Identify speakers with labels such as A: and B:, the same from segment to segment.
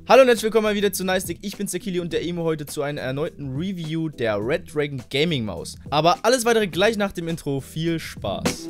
A: Hallo und herzlich willkommen mal wieder zu Nicestick. Ich bin's, der Kili, und der Emo heute zu einer erneuten Review der Red Dragon Gaming Maus. Aber alles weitere gleich nach dem Intro. Viel Spaß!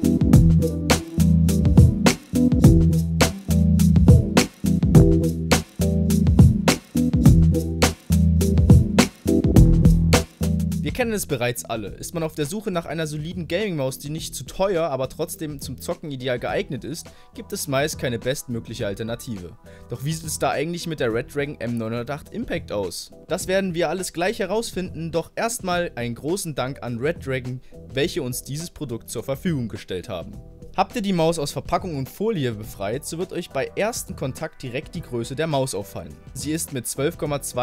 A: Wir kennen es bereits alle. Ist man auf der Suche nach einer soliden Gaming-Maus, die nicht zu teuer, aber trotzdem zum Zocken ideal geeignet ist, gibt es meist keine bestmögliche Alternative. Doch wie sieht es da eigentlich mit der Red Dragon M908 Impact aus? Das werden wir alles gleich herausfinden, doch erstmal einen großen Dank an Red Dragon, welche uns dieses Produkt zur Verfügung gestellt haben. Habt ihr die Maus aus Verpackung und Folie befreit, so wird euch bei ersten Kontakt direkt die Größe der Maus auffallen. Sie ist mit 12,2 x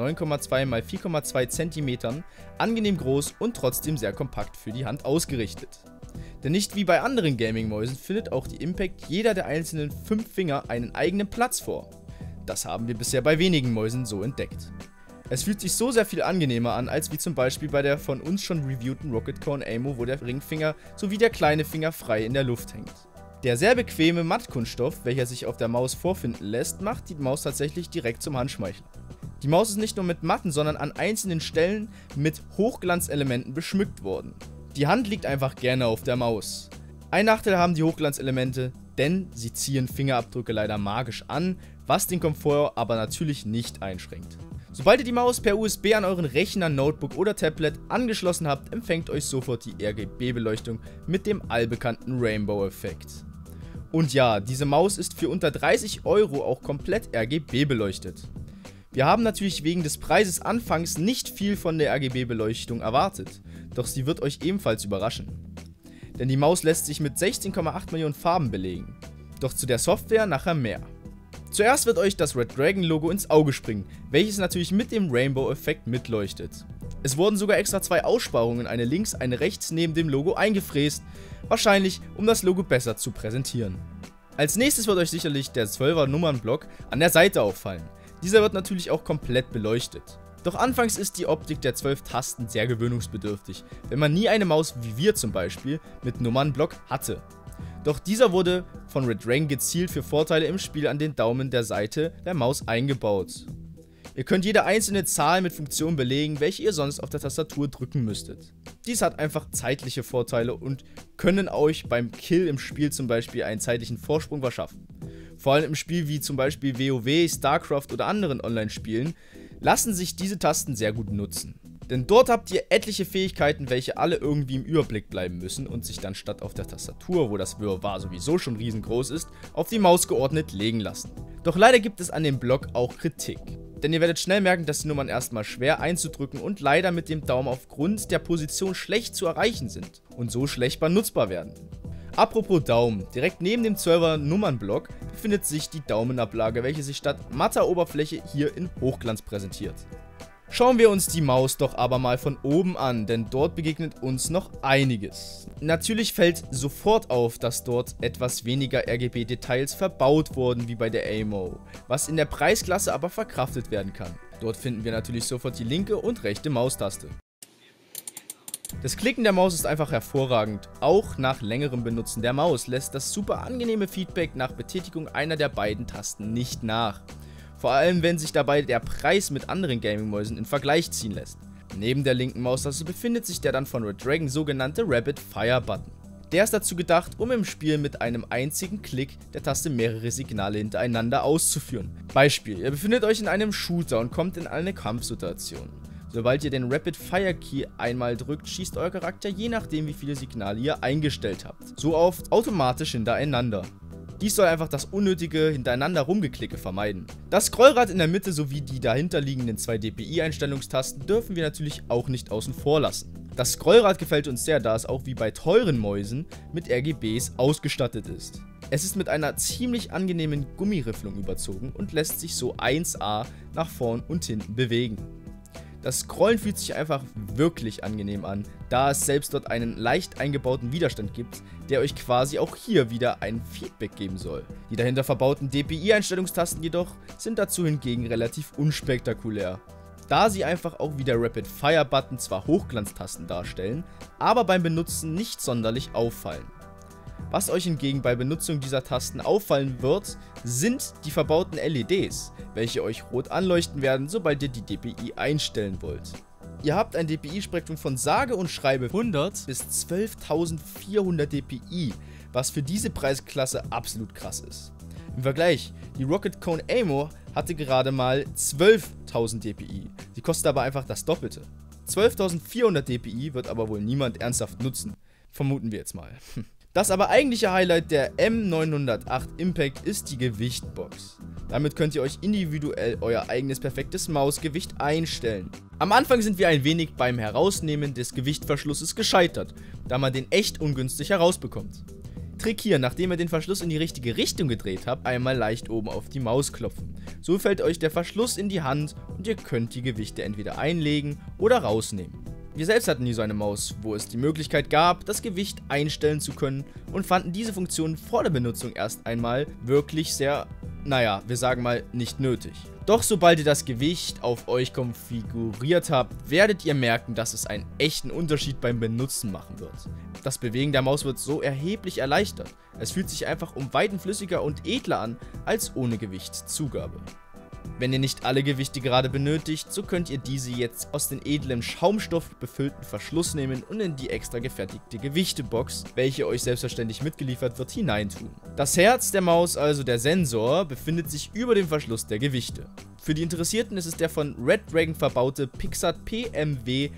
A: 9,2 x 4,2 cm angenehm groß und trotzdem sehr kompakt für die Hand ausgerichtet. Denn nicht wie bei anderen Gaming-Mäusen findet auch die Impact jeder der einzelnen 5 Finger einen eigenen Platz vor. Das haben wir bisher bei wenigen Mäusen so entdeckt. Es fühlt sich so sehr viel angenehmer an, als wie zum Beispiel bei der von uns schon reviewten Rocket Cone Aimo, wo der Ringfinger sowie der kleine Finger frei in der Luft hängt. Der sehr bequeme Mattkunststoff, welcher sich auf der Maus vorfinden lässt, macht die Maus tatsächlich direkt zum Handschmeichler. Die Maus ist nicht nur mit Matten, sondern an einzelnen Stellen mit Hochglanzelementen beschmückt worden. Die Hand liegt einfach gerne auf der Maus. Ein Nachteil haben die Hochglanzelemente, denn sie ziehen Fingerabdrücke leider magisch an, was den Komfort aber natürlich nicht einschränkt. Sobald ihr die Maus per USB an euren Rechner, Notebook oder Tablet angeschlossen habt, empfängt euch sofort die RGB-Beleuchtung mit dem allbekannten Rainbow-Effekt. Und ja, diese Maus ist für unter 30 € auch komplett RGB beleuchtet. Wir haben natürlich wegen des Preises anfangs nicht viel von der RGB-Beleuchtung erwartet, doch sie wird euch ebenfalls überraschen. Denn die Maus lässt sich mit 16,8 Millionen Farben belegen. Doch zu der Software nachher mehr. Zuerst wird euch das Red Dragon Logo ins Auge springen, welches natürlich mit dem Rainbow-Effekt mitleuchtet. Es wurden sogar extra 2 Aussparungen, eine links, eine rechts, neben dem Logo eingefräst, wahrscheinlich um das Logo besser zu präsentieren. Als nächstes wird euch sicherlich der 12er Nummernblock an der Seite auffallen. Dieser wird natürlich auch komplett beleuchtet. Doch anfangs ist die Optik der 12 Tasten sehr gewöhnungsbedürftig, wenn man nie eine Maus wie wir zum Beispiel mit Nummernblock hatte. Doch dieser wurde von Red Dragon gezielt für Vorteile im Spiel an den Daumen der Seite der Maus eingebaut. Ihr könnt jede einzelne Zahl mit Funktionen belegen, welche ihr sonst auf der Tastatur drücken müsstet. Dies hat einfach zeitliche Vorteile und können euch beim Kill im Spiel zum Beispiel einen zeitlichen Vorsprung verschaffen. Vor allem im Spiel wie zum Beispiel WoW, StarCraft oder anderen Online-Spielen lassen sich diese Tasten sehr gut nutzen. Denn dort habt ihr etliche Fähigkeiten, welche alle irgendwie im Überblick bleiben müssen und sich dann statt auf der Tastatur, wo das Wirrwarr sowieso schon riesengroß ist, auf die Maus geordnet legen lassen. Doch leider gibt es an dem Block auch Kritik. Denn ihr werdet schnell merken, dass die Nummern erstmal schwer einzudrücken und leider mit dem Daumen aufgrund der Position schlecht zu erreichen sind und so schlecht benutzbar werden. Apropos Daumen, direkt neben dem 12er Nummernblock befindet sich die Daumenablage, welche sich statt matter Oberfläche hier in Hochglanz präsentiert. Schauen wir uns die Maus doch aber mal von oben an, denn dort begegnet uns noch einiges. Natürlich fällt sofort auf, dass dort etwas weniger RGB-Details verbaut wurden wie bei der Aimo, was in der Preisklasse aber verkraftet werden kann. Dort finden wir natürlich sofort die linke und rechte Maustaste. Das Klicken der Maus ist einfach hervorragend. Auch nach längerem Benutzen der Maus lässt das super angenehme Feedback nach Betätigung einer der beiden Tasten nicht nach. Vor allem, wenn sich dabei der Preis mit anderen Gaming-Mäusen in Vergleich ziehen lässt. Neben der linken Maustaste befindet sich der dann von Red Dragon sogenannte Rapid Fire Button. Der ist dazu gedacht, um im Spiel mit einem einzigen Klick der Taste mehrere Signale hintereinander auszuführen. Beispiel, ihr befindet euch in einem Shooter und kommt in eine Kampfsituation. Sobald ihr den Rapid Fire Key einmal drückt, schießt euer Charakter je nachdem wie viele Signale ihr eingestellt habt, so oft automatisch hintereinander. Dies soll einfach das unnötige hintereinander Rumgeklicke vermeiden. Das Scrollrad in der Mitte sowie die dahinterliegenden 2 DPI-Einstellungstasten dürfen wir natürlich auch nicht außen vor lassen. Das Scrollrad gefällt uns sehr, da es auch wie bei teuren Mäusen mit RGBs ausgestattet ist. Es ist mit einer ziemlich angenehmen Gummirifflung überzogen und lässt sich so 1A nach vorn und hinten bewegen. Das Scrollen fühlt sich einfach wirklich angenehm an, da es selbst dort einen leicht eingebauten Widerstand gibt, der euch quasi auch hier wieder ein Feedback geben soll. Die dahinter verbauten DPI-Einstellungstasten jedoch sind dazu hingegen relativ unspektakulär, da sie einfach auch wie der Rapid Fire Button zwar Hochglanztasten darstellen, aber beim Benutzen nicht sonderlich auffallen. Was euch hingegen bei Benutzung dieser Tasten auffallen wird, sind die verbauten LEDs, welche euch rot anleuchten werden, sobald ihr die DPI einstellen wollt. Ihr habt ein DPI-Spektrum von sage und schreibe 100 bis 12.400 DPI, was für diese Preisklasse absolut krass ist. Im Vergleich, die Rocket Cone Aimo hatte gerade mal 12.000 DPI, sie kostet aber einfach das Doppelte. 12.400 DPI wird aber wohl niemand ernsthaft nutzen, vermuten wir jetzt mal. Das aber eigentliche Highlight der M908 Impact ist die Gewichtbox. Damit könnt ihr euch individuell euer eigenes perfektes Mausgewicht einstellen. Am Anfang sind wir ein wenig beim Herausnehmen des Gewichtverschlusses gescheitert, da man den echt ungünstig herausbekommt. Trick hier, nachdem ihr den Verschluss in die richtige Richtung gedreht habt, einmal leicht oben auf die Maus klopfen. So fällt euch der Verschluss in die Hand und ihr könnt die Gewichte entweder einlegen oder rausnehmen. Wir selbst hatten nie so eine Maus, wo es die Möglichkeit gab, das Gewicht einstellen zu können und fanden diese Funktion vor der Benutzung erst einmal wirklich sehr, naja, wir sagen mal, nicht nötig. Doch sobald ihr das Gewicht auf euch konfiguriert habt, werdet ihr merken, dass es einen echten Unterschied beim Benutzen machen wird. Das Bewegen der Maus wird so erheblich erleichtert. Es fühlt sich einfach um Weiten flüssiger und edler an, als ohne Gewichtszugabe. Wenn ihr nicht alle Gewichte gerade benötigt, so könnt ihr diese jetzt aus den edlen Schaumstoff befüllten Verschluss nehmen und in die extra gefertigte Gewichtebox, welche euch selbstverständlich mitgeliefert wird, hineintun. Das Herz der Maus, also der Sensor, befindet sich über dem Verschluss der Gewichte. Für die Interessierten ist es der von Red Dragon verbaute Pixart PMW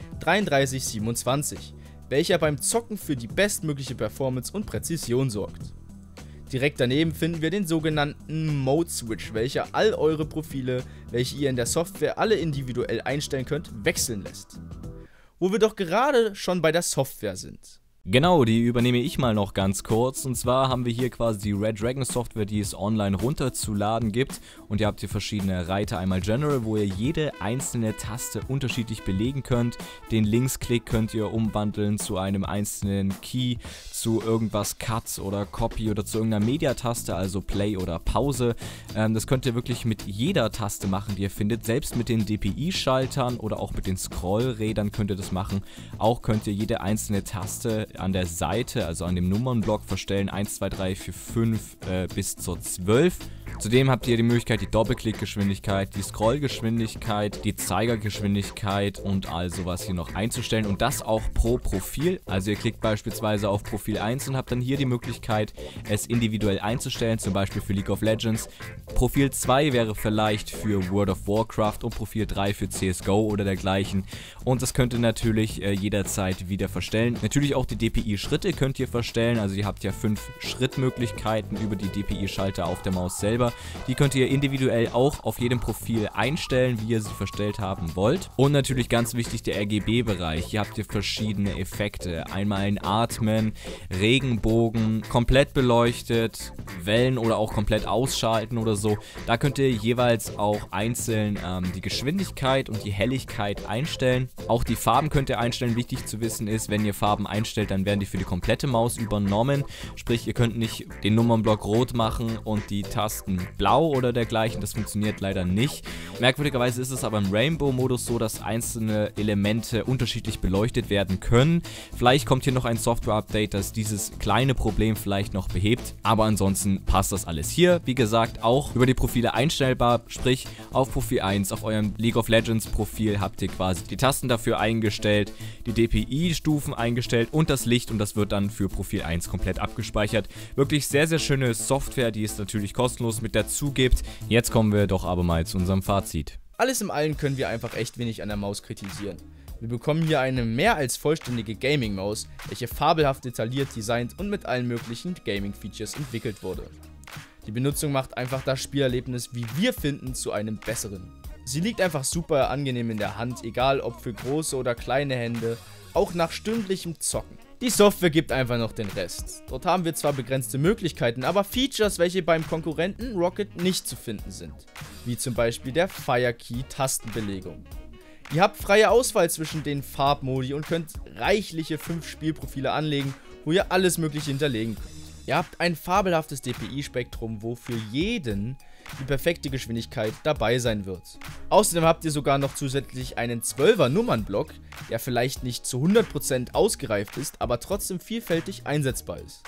A: 3327, welcher beim Zocken für die bestmögliche Performance und Präzision sorgt. Direkt daneben finden wir den sogenannten Mode Switch, welcher all eure Profile, welche ihr in der Software alle individuell einstellen könnt, wechseln lässt. Wo wir doch gerade schon bei der Software sind.
B: Genau, die übernehme ich mal noch ganz kurz. Und zwar haben wir hier quasi die Red Dragon Software, die es online runterzuladen gibt. Und ihr habt hier verschiedene Reiter. Einmal General, wo ihr jede einzelne Taste unterschiedlich belegen könnt. Den Linksklick könnt ihr umwandeln zu einem einzelnen Key, zu irgendwas Cut oder Copy oder zu irgendeiner Media-Taste, also Play oder Pause. Das könnt ihr wirklich mit jeder Taste machen, die ihr findet. Selbst mit den DPI-Schaltern oder auch mit den Scrollrädern könnt ihr das machen. Auch könnt ihr jede einzelne Taste an der Seite, also an dem Nummernblock verstellen, 1, 2, 3, 4, 5 bis zur 12. Zudem habt ihr die Möglichkeit, die Doppelklickgeschwindigkeit, die Scrollgeschwindigkeit, die Zeigergeschwindigkeit und all sowas hier noch einzustellen und das auch pro Profil. Also ihr klickt beispielsweise auf Profil 1 und habt dann hier die Möglichkeit, es individuell einzustellen, zum Beispiel für League of Legends. Profil 2 wäre vielleicht für World of Warcraft und Profil 3 für CSGO oder dergleichen. Und das könnt ihr natürlich jederzeit wieder verstellen. Natürlich auch die DPI-Schritte könnt ihr verstellen, also ihr habt ja 5 Schrittmöglichkeiten über die DPI-Schalter auf der Maus selber. Die könnt ihr individuell auch auf jedem Profil einstellen, wie ihr sie verstellt haben wollt. Und natürlich ganz wichtig der RGB-Bereich. Hier habt ihr verschiedene Effekte. Einmal ein Atmen, Regenbogen, komplett beleuchtet, Wellen oder auch komplett ausschalten oder so. Da könnt ihr jeweils auch einzeln die Geschwindigkeit und die Helligkeit einstellen. Auch die Farben könnt ihr einstellen. Wichtig zu wissen ist, wenn ihr Farben einstellt, dann werden die für die komplette Maus übernommen. Sprich, ihr könnt nicht den Nummernblock rot machen und die Tasten blau oder dergleichen. Das funktioniert leider nicht. Merkwürdigerweise ist es aber im Rainbow-Modus so, dass einzelne Elemente unterschiedlich beleuchtet werden können. Vielleicht kommt hier noch ein Software-Update, das dieses kleine Problem vielleicht noch behebt. Aber ansonsten passt das alles hier. Wie gesagt, auch über die Profile einstellbar. Sprich, auf Profil 1, auf eurem League of Legends Profil habt ihr quasi die Tasten dafür eingestellt, die DPI-Stufen eingestellt und das Licht und das wird dann für Profil 1 komplett abgespeichert. Wirklich sehr, sehr schöne Software, die es natürlich kostenlos mit dazu gibt. Jetzt kommen wir doch aber mal zu unserem Fazit.
A: Alles im Allen können wir einfach echt wenig an der Maus kritisieren. Wir bekommen hier eine mehr als vollständige Gaming-Maus, welche fabelhaft detailliert designt und mit allen möglichen Gaming-Features entwickelt wurde. Die Benutzung macht einfach das Spielerlebnis, wie wir finden, zu einem besseren. Sie liegt einfach super angenehm in der Hand, egal ob für große oder kleine Hände, auch nach stündlichem Zocken. Die Software gibt einfach noch den Rest. Dort haben wir zwar begrenzte Möglichkeiten, aber Features, welche beim Konkurrenten Rocket nicht zu finden sind. Wie zum Beispiel der Firekey-Tastenbelegung. Ihr habt freie Auswahl zwischen den Farbmodi und könnt reichliche 5 Spielprofile anlegen, wo ihr alles mögliche hinterlegen könnt. Ihr habt ein fabelhaftes DPI-Spektrum, wo für jeden die perfekte Geschwindigkeit dabei sein wird. Außerdem habt ihr sogar noch zusätzlich einen 12er Nummernblock, der vielleicht nicht zu 100% ausgereift ist, aber trotzdem vielfältig einsetzbar ist.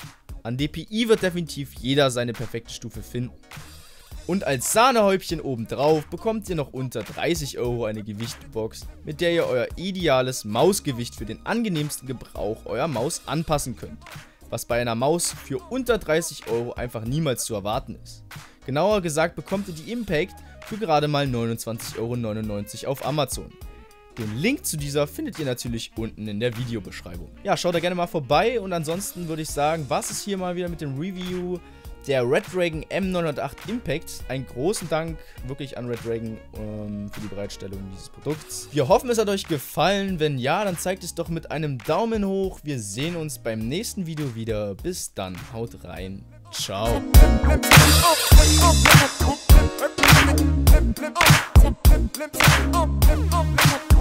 A: An DPI wird definitiv jeder seine perfekte Stufe finden. Und als Sahnehäubchen obendrauf bekommt ihr noch unter 30 € eine Gewichtbox, mit der ihr euer ideales Mausgewicht für den angenehmsten Gebrauch eurer Maus anpassen könnt. Was bei einer Maus für unter 30 € einfach niemals zu erwarten ist. Genauer gesagt bekommt ihr die Impact für gerade mal 29,99 € auf Amazon. Den Link zu dieser findet ihr natürlich unten in der Videobeschreibung. Ja, schaut da gerne mal vorbei und ansonsten würde ich sagen, was ist hier mal wieder mit dem Review der Redragon M908 Impact. Einen großen Dank wirklich an Redragon für die Bereitstellung dieses Produkts. Wir hoffen, es hat euch gefallen. Wenn ja, dann zeigt es doch mit einem Daumen hoch. Wir sehen uns beim nächsten Video wieder. Bis dann, haut rein. Ciao.
C: Flip,